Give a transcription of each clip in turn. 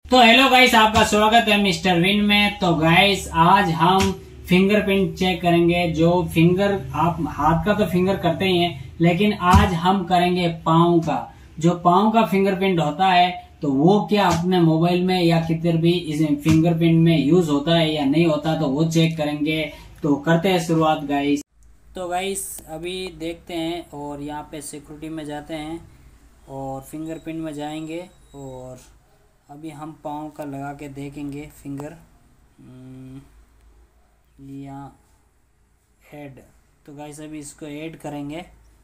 तो hello guys, आपका स्वागत है मिस्टर विन में। तो गाइस आज हम फिंगरप्रिंट चेक करेंगे। जो फिंगर आप हाथ का तो फिंगर करते ही हैं, लेकिन आज हम करेंगे पाँव का। जो पाँव का फिंगरप्रिंट होता है तो वो क्या अपने मोबाइल में या किधर भी इस फिंगरप्रिंट में यूज होता है या नहीं होता, तो वो चेक करेंगे। तो करते हैं शुरुआत गाइस। तो गाइस अभी देखते हैं और यहाँ पे सिक्योरिटी में जाते हैं और फिंगरप्रिंट में जाएंगे और अभी हम पाँव का लगा के देखेंगे फिंगर यहाँ ऐड। तो गाइस अभी इसको ऐड करेंगे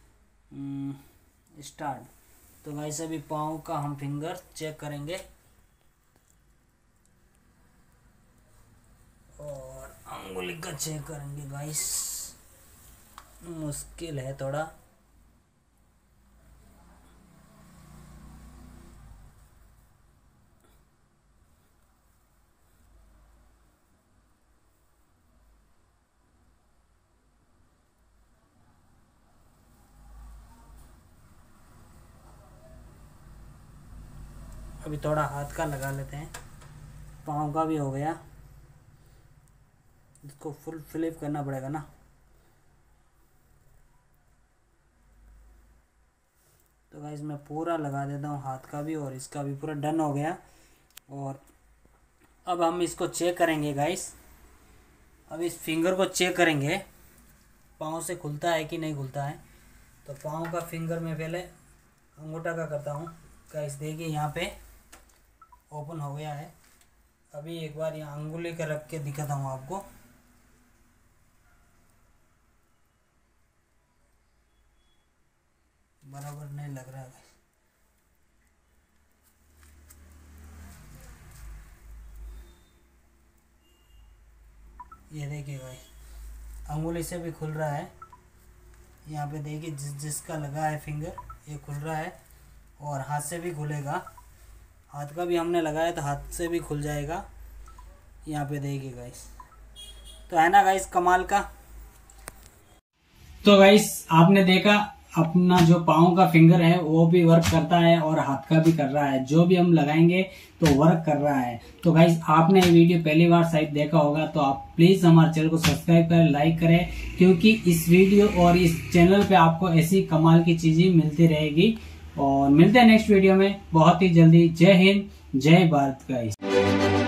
स्टार्ट। तो गाइस अभी पाँव का हम फिंगर चेक करेंगे और अंगुली का चेक करेंगे। गाइस मुश्किल है थोड़ा। अभी थोड़ा हाथ का लगा लेते हैं। पाँव का भी हो गया, इसको फुल फ्लिप करना पड़ेगा ना। तो गाइस मैं पूरा लगा देता हूँ हाथ का भी और इसका भी पूरा डन हो गया। और अब हम इसको चेक करेंगे गाइस। अब इस फिंगर को चेक करेंगे पाँव से खुलता है कि नहीं खुलता है। तो पाँव का फिंगर में पहले अंगूठा का करता हूँ। गाइस देखिए यहाँ पे ओपन हो गया है। अभी एक बार यहाँ अंगुली का रख के दिखाता हूँ आपको। बराबर नहीं लग रहा है। ये देखिए भाई अंगुली से भी खुल रहा है। यहाँ पे देखिए जिसका लगा है फिंगर ये खुल रहा है और हाथ से भी खुलेगा। हाथ का भी हमने लगाया तो हाथ से भी खुल जाएगा। यहाँ पे देखिए गाइस, तो है ना गाइस कमाल का। तो गाइस आपने देखा अपना जो पाँव का फिंगर है वो भी वर्क करता है और हाथ का भी कर रहा है। जो भी हम लगाएंगे तो वर्क कर रहा है। तो गाइस आपने ये वीडियो पहली बार शायद देखा होगा तो आप प्लीज हमारे चैनल को सब्सक्राइब करें, लाइक करें, क्योंकि इस वीडियो और इस चैनल पे आपको ऐसी कमाल की चीजें मिलती रहेगी। और मिलते हैं नेक्स्ट वीडियो में बहुत ही जल्दी। जय हिंद, जय भारत गाइस।